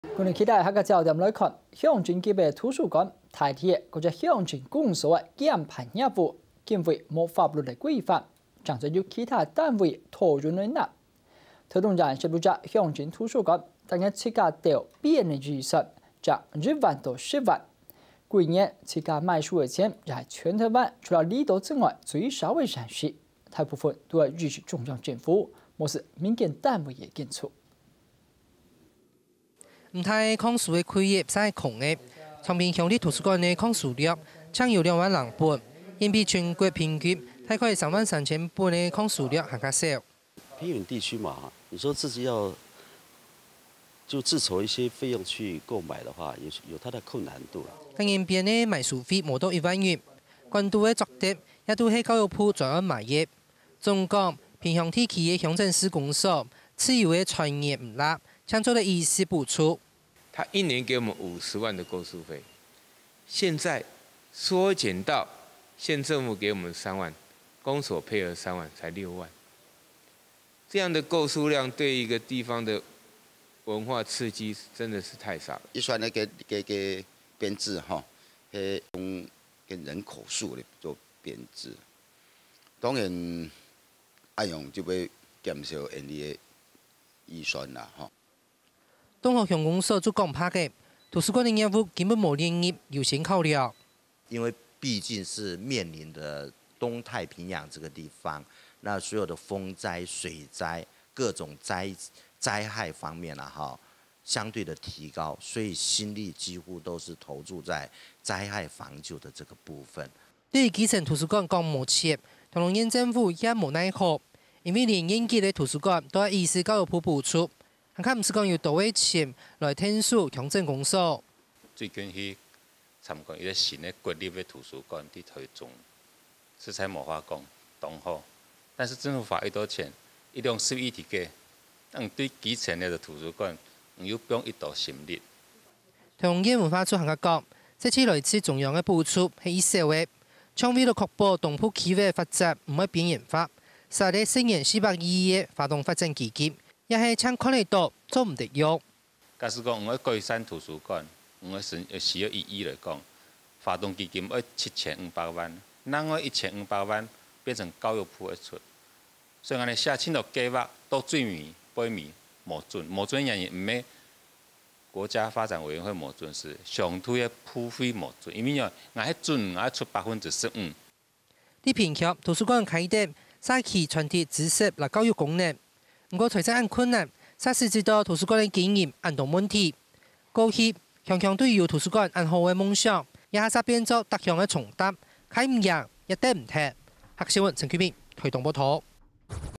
今日期待下個焦點來看，鄉鎮級嘅圖書館代替嗰隻鄉鎮公所嘅減排業務，因為冇法律嚟規範，將在由其他單位投入嚟納。推動人協助咗鄉鎮圖書館，但係設價到變嘅預算，จาก1萬到10萬。每年設價賣書嘅錢也係全台灣除了離島之外最少嘅山區，大部分都係預示中央政府，冇是民間單位嘅建築。 唔太抗書嘅企業係窮嘅，長平鄉里圖書館嘅抗書量搶有2萬人本，遠比全國平均大概3萬3千本嘅抗書量還較少。 偏遠地區嘛，你說自己要就自籌一些費用去購買的話，有它的困難度。 今年邊嘅買書費冇到1萬元，關渡嘅作業也都係教育部專案買業。總講偏鄉地區嘅鄉鎮施工所持有嘅專業唔立。想做的意思補出， 他1年給我們50萬的購書費，現在縮減到縣政府給我們3萬，公所配合3萬，才6萬。這樣的購書量對一個地方的文化刺激真的是太少了。 預算呢個編制哈，係用人口數嚟做編制，當然按用就會減少人哋嘅預算啦，哈。 東河鄉公所做講拍嘅圖書館的業務根本冇連業，優先考量。 因為畢竟是面臨的東太平洋這個地方，那所有的風災、水災、各種災害方面啦，哈，相對的提高，所以心力幾乎都是投注在災害防救的這個部分。對於基層圖書館講冇錢，同農業政府也無奈何，因為連現級的圖書館都係意思教育部補助。看唔是講要多啲錢來聽書鄉鎮公所。 最近去參觀一個新的國立的圖書館喺台中，實在無法講當好，但是政府花1多錢，一兩10億提價，但對基層的圖書館又不用1多心力。 同業文化處行家講，這次來自中央的補助係以小嘅，將為了確保東部企業發展唔會邊緣化，實在10年400億嘅發動發展基金。也係請看得到做唔得用。 假使講我改善圖書館，我需要1億來講，發動基金要7500萬，那我1500萬變成教育部的出，所以我哋寫清楚計劃到最尾8年冇準原因唔係國家發展委員會冇準，是上推嘅普惠冇準，因為我係準我出15%。 啲偏鄉圖書館開店，使其傳遞知識來教育功能。唔過財政按困難，實施至到圖書館嘅經驗按到問題。過去鄉鄉都有圖書館按好嘅夢想，也係變作特鄉嘅重擔，開唔贏，一定唔踢。黑小雲陳啟明推動報道。